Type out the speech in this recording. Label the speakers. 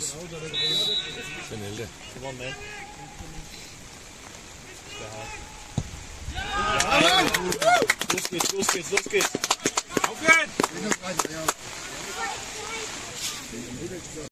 Speaker 1: Los. Schnell.
Speaker 2: Come on, man. Los geht's.
Speaker 3: Auf geht's!